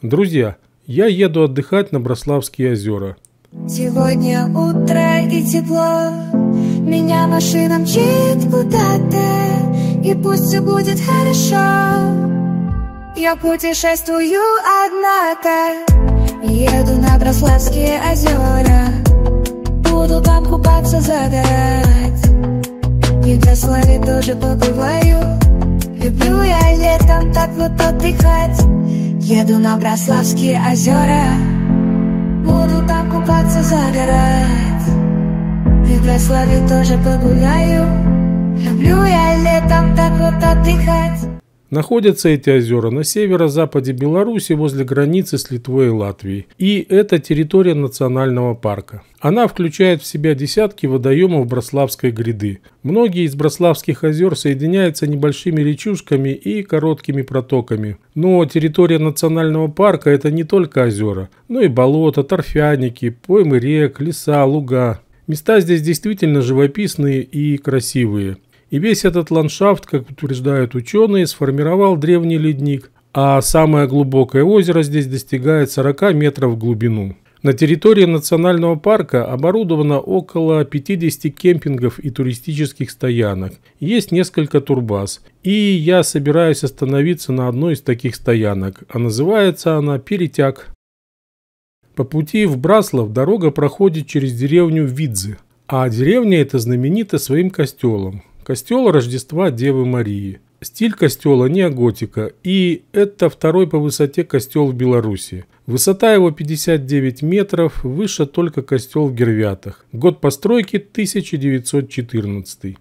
Друзья, я еду отдыхать на Брославские озера. Сегодня утро и тепло, меня машина мчит куда-то, и пусть все будет хорошо. Я путешествую, однако еду на Брославские озера. Буду там купаться, загорать, и в Брославе тоже побываю. Люблю я летом так вот отдыхать. Еду на Брославские озера, буду там купаться, загорать, и в Брославе тоже погуляю. Люблю я летом так вот отдыхать. Находятся эти озера на северо-западе Беларуси возле границы с Литвой и Латвией. И это территория национального парка. Она включает в себя десятки водоемов Брославской гряды. Многие из Брославских озер соединяются небольшими речушками и короткими протоками. Но территория национального парка – это не только озера, но и болота, торфяники, поймы рек, леса, луга. Места здесь действительно живописные и красивые. И весь этот ландшафт, как утверждают ученые, сформировал древний ледник, а самое глубокое озеро здесь достигает 40 метров в глубину. На территории национального парка оборудовано около 50 кемпингов и туристических стоянок. Есть несколько турбаз. И я собираюсь остановиться на одной из таких стоянок, а называется она Перетяг. По пути в Браслав дорога проходит через деревню Видзы, а деревня эта знаменита своим костелом. Костел Рождества Девы Марии. Стиль костела неоготика, и это второй по высоте костел в Беларуси. Высота его 59 метров, выше только костел в Гервятах. Год постройки 1914.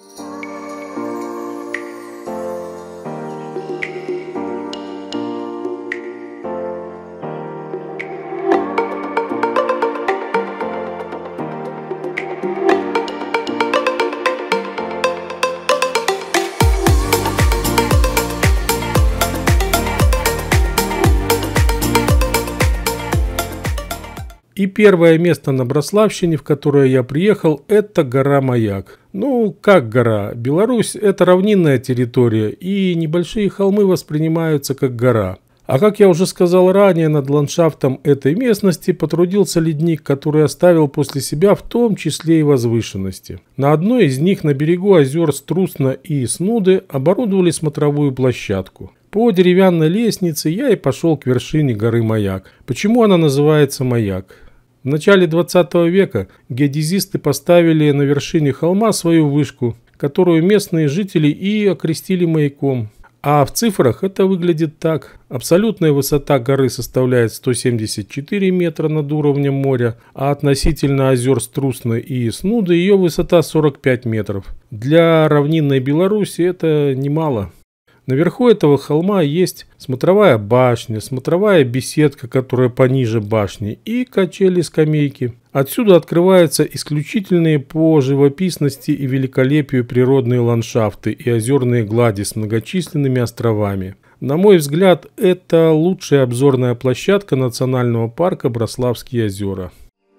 И первое место на Брославщине, в которое я приехал, это гора Маяк. Ну, как гора? Беларусь – это равнинная территория, и небольшие холмы воспринимаются как гора. А как я уже сказал ранее, над ландшафтом этой местности потрудился ледник, который оставил после себя в том числе и возвышенности. На одной из них на берегу озер Струсна и Снуды оборудовали смотровую площадку. По деревянной лестнице я и пошел к вершине горы Маяк. Почему она называется Маяк? В начале 20 века геодезисты поставили на вершине холма свою вышку, которую местные жители и окрестили маяком. А в цифрах это выглядит так. Абсолютная высота горы составляет 174 метра над уровнем моря, а относительно озер Струсна и Снуды ее высота 45 метров. Для равнинной Беларуси это немало. Наверху этого холма есть смотровая башня, смотровая беседка, которая пониже башни, и качели-скамейки. Отсюда открываются исключительные по живописности и великолепию природные ландшафты и озерные глади с многочисленными островами. На мой взгляд, это лучшая обзорная площадка национального парка Брославские озера.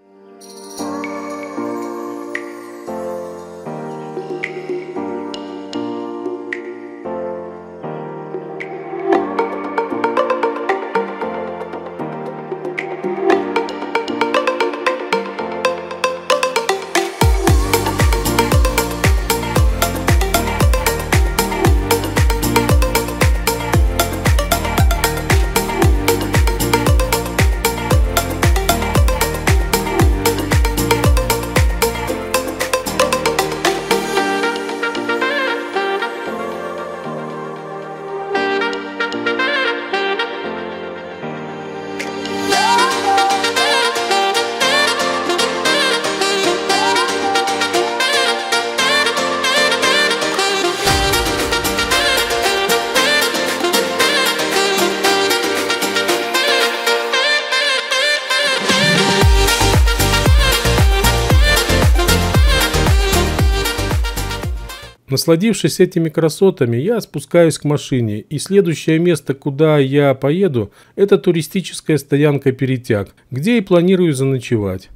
Насладившись этими красотами, я спускаюсь к машине, и следующее место, куда я поеду, это туристическая стоянка Перетяг, где и планирую заночевать.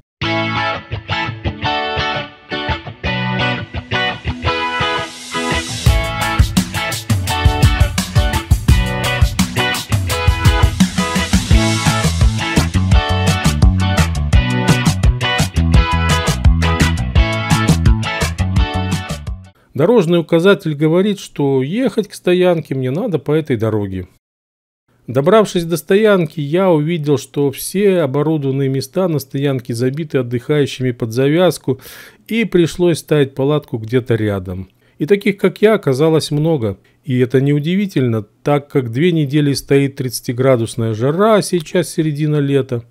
Дорожный указатель говорит, что ехать к стоянке мне надо по этой дороге. Добравшись до стоянки, я увидел, что все оборудованные места на стоянке забиты отдыхающими под завязку, и пришлось ставить палатку где-то рядом. И таких, как я, оказалось много. И это неудивительно, так как 2 недели стоит 30-градусная жара, а сейчас середина лета.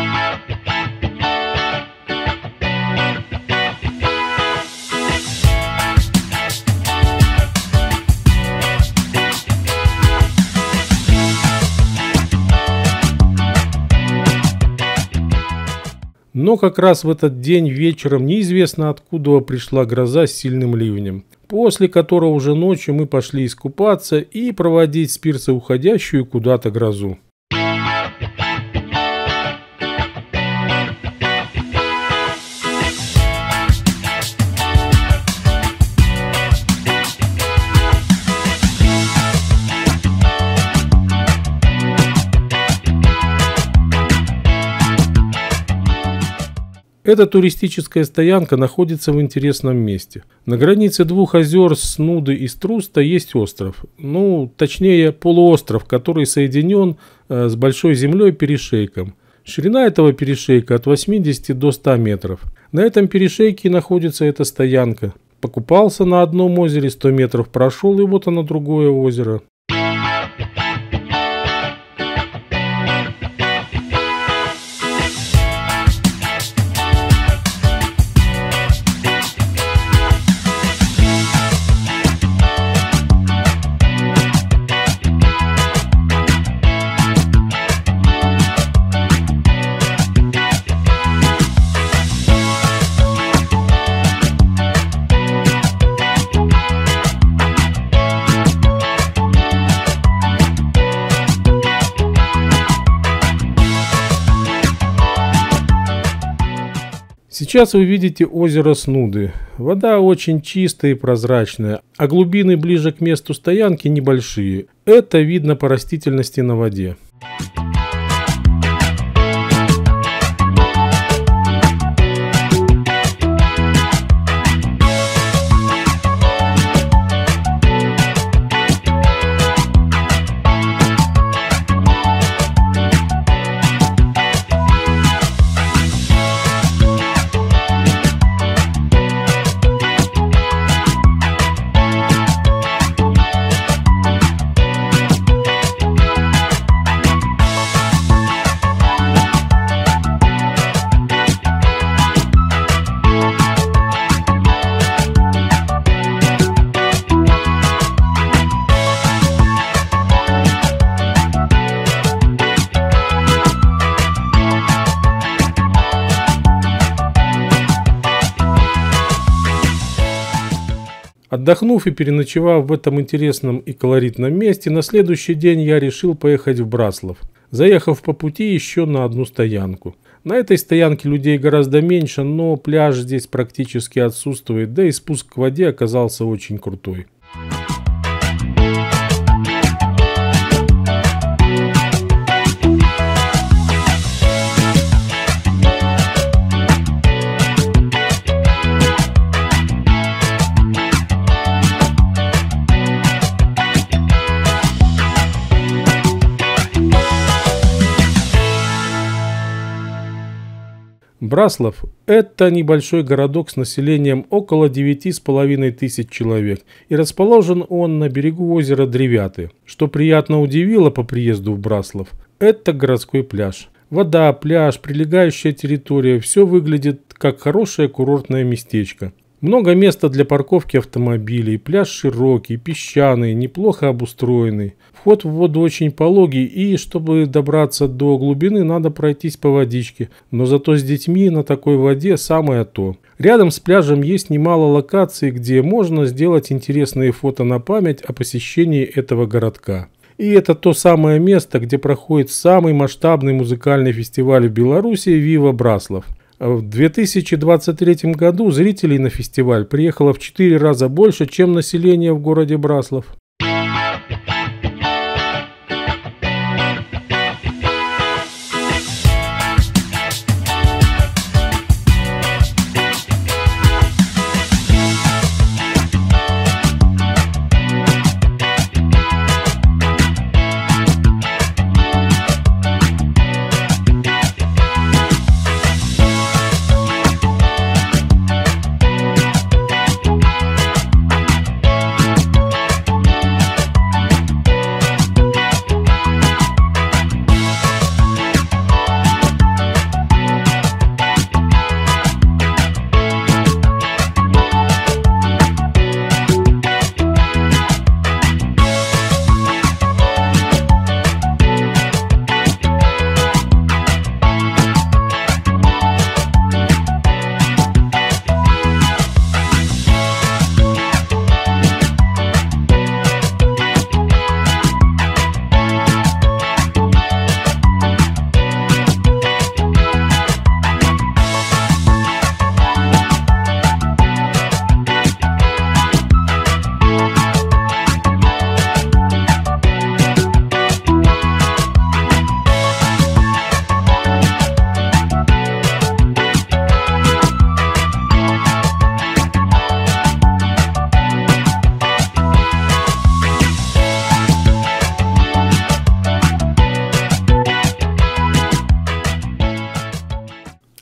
Но как раз в этот день вечером неизвестно откуда пришла гроза с сильным ливнем, после которого уже ночью мы пошли искупаться и проводить с пирса уходящую куда-то грозу. Эта туристическая стоянка находится в интересном месте. На границе 2 озер Снуды и Струста есть остров. Точнее полуостров, который соединен с большой землей перешейком. Ширина этого перешейка от 80 до 100 метров. На этом перешейке находится эта стоянка. Покупался на одном озере, 100 метров прошел, и вот оно, другое озеро. Сейчас вы видите озеро Снуды. Вода очень чистая и прозрачная, а глубины ближе к месту стоянки небольшие. Это видно по растительности на воде. Отдохнув и переночевав в этом интересном и колоритном месте, на следующий день я решил поехать в Браслав, заехав по пути еще на одну стоянку. На этой стоянке людей гораздо меньше, но пляж здесь практически отсутствует, да и спуск к воде оказался очень крутой. Браслав – это небольшой городок с населением около 9,5 тысяч человек, и расположен он на берегу озера Древяты. Что приятно удивило по приезду в Браслав – это городской пляж. Вода, пляж, прилегающая территория – все выглядит как хорошее курортное местечко. Много места для парковки автомобилей, пляж широкий, песчаный, неплохо обустроенный. Вход в воду очень пологий, и чтобы добраться до глубины, надо пройтись по водичке. Но зато с детьми на такой воде самое то. Рядом с пляжем есть немало локаций, где можно сделать интересные фото на память о посещении этого городка. И это то самое место, где проходит самый масштабный музыкальный фестиваль в Беларуси «Вива Браслав». В 2023 году зрителей на фестиваль приехало в 4 раза больше, чем население в городе Браслав.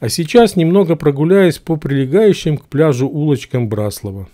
А сейчас немного прогуляюсь по прилегающим к пляжу улочкам Браслова.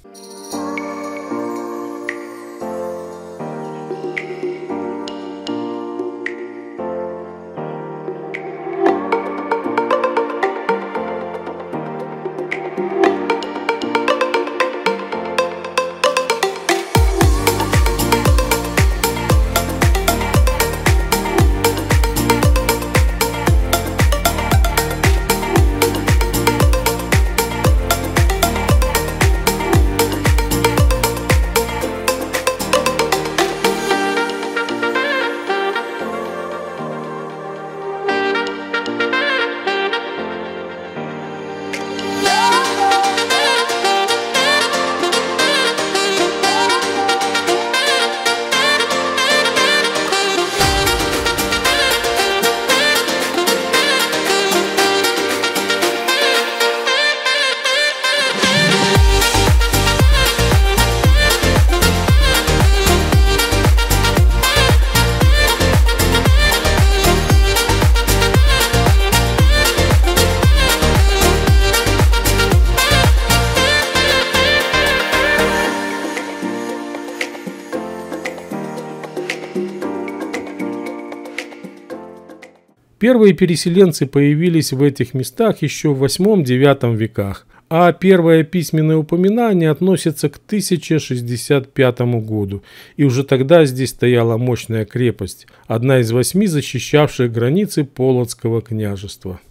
Первые переселенцы появились в этих местах еще в 8-9 веках, а первое письменное упоминание относится к 1065 году, и уже тогда здесь стояла мощная крепость, одна из 8 защищавших границы Полоцкого княжества.